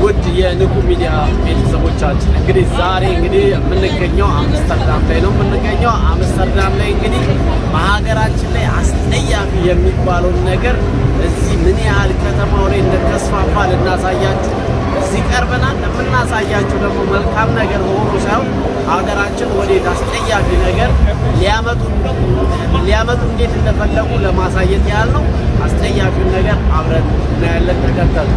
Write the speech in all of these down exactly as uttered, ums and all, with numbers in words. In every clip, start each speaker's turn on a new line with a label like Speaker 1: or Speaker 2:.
Speaker 1: ውድ የንቁ ሚዲያ ቤተሰቦቻችን እንግዲህ ዛሬ እንግዲህ የምንገኘው አምስተርዳም ላይ ነው የምንገኘው አምስተርዳም ላይ እንግዲህ በሀገራችን ላይ አስጠያፊ የሚባለው ነገር እዚህ ምን ያህል ከተማው ላይ እንደተስፋፋ ልናሳያችሁ እዚህ ቀርበናል ለምናሳያችሁ ደግሞ መልካም ነገር ሆኖ ሳይሆን ሀገራችን ወዴት አስጠያፊ ነገር ሊያመጡ ሊያመጡ እንዴት እንደፈለጉ ለማሳየት ያህል ነው አስጠያፊው ነገር አብረን እናያለን ተከታተሉ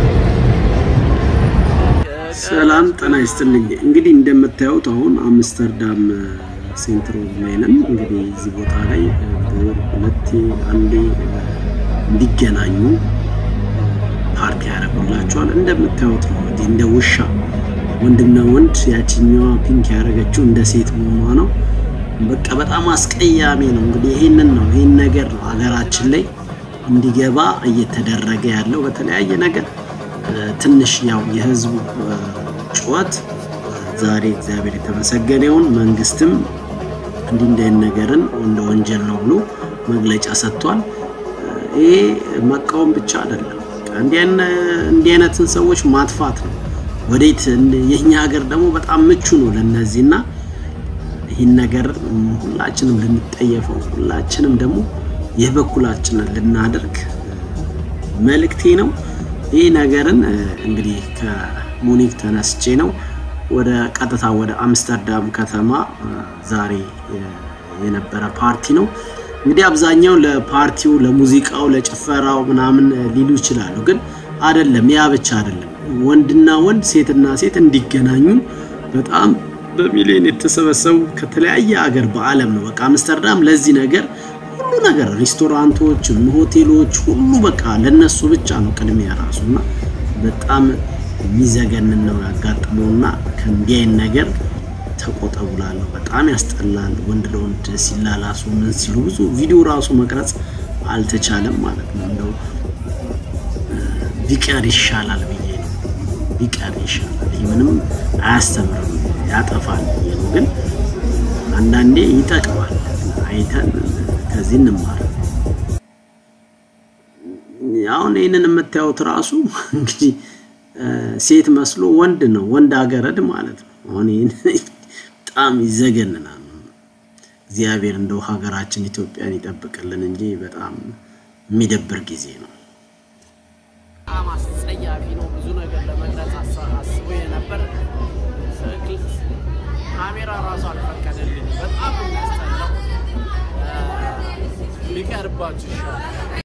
Speaker 2: ሰላም ጤና ይስጥልኝ እንግዲህ እንደምታዩት አሁን አምስተርዳም ሴንትሮ ላይ ነን እንግዲህ እዚህ ቦታ ላይ በወር ሁለቴ አንዴ እንዲገናኙ ፓርቲ ያደርጉላቸዋል እንደምታዩት ነው እንደ ውሻ ወንድና ወንድ ያቺኛዋ ፒንክ ያደረገችው እንደ ሴት መሆኗ ነው በቃ በጣም አስቀያሚ ነው እንግዲህ ይሄንን ነው ይሄን ነገር ነው ሀገራችን ላይ እንዲገባ እየተደረገ ያለው በተለያየ ነገር ትንሽ ያው የህዝቡ ጩኸት ዛሬ እግዚአብሔር የተመሰገነውን መንግስትም እንዲህ ነገርን እንደ ወንጀል ነው ብሎ መግለጫ ሰጥቷል ይሄ መቃወም ብቻ አይደለም እንዲህ አይነትን ሰዎች ማጥፋት ነው ወዴት የኛ ሀገር ደግሞ በጣም ምቹ ነው ለነዚህና ይሄን ነገር ሁላችንም ልንጠየፈው ሁላችንም ደግሞ የበኩላችንን ልናደርግ መልእክቴ ነው ይሄ ነገርን እንግዲህ ከሙኒክ ተነስቼ ነው ወደ ቀጥታ ወደ አምስተርዳም ከተማ ዛሬ የነበረ ፓርቲ ነው እንግዲህ አብዛኛው ለፓርቲው ለሙዚቃው ለጭፈራው ምናምን ሊሉ ይችላሉ ግን አይደለም ያ ብቻ አይደለም ወንድና ወንድ ሴትና ሴት እንዲገናኙ በጣም በሚሊዮን የተሰበሰቡ ከተለያየ ሀገር በአለም ነው በቃ አምስተርዳም ለዚህ ነገር ሁሉ ነገር ሬስቶራንቶች ሆቴሎች ሁሉ በቃ ለነሱ ብቻ ነው ቅድሚያ ራሱና በጣም ሚዘገን ነው ያጋጥመውና ከንዲያን ነገር ተቆጠቡላሉ በጣም ያስጠላል ወንድ ለወንድ ሲላላሱ ምን ሲሉ ብዙ ቪዲዮ ራሱ መቅረጽ አልተቻለም ማለት ነው እንደው ቢቀር ይሻላል ብዬ ነው ቢቀር ይሻላል ምንም አያስተምርም ያጠፋል ግን አንዳንዴ ይጠቅማል አይተን ከዚህ እንማር ያው እኔንን የምታዩት ራሱ እንግዲህ ሴት መስሎ ወንድ ነው ወንድ አገረድ ማለት ነው አሁን በጣም ይዘገንናል እግዚአብሔር እንደው ሀገራችን ኢትዮጵያን ይጠብቅልን እንጂ በጣም የሚደብር ጊዜ ነው
Speaker 1: አማስጸያፊ ነው ብዙ ነገር ለመግለጽ አስቦ የነበር ካሜራ ራሱ አልፈቀደልኝ በጣም ያስጠላው ሊቀርባችሁ ይሻላል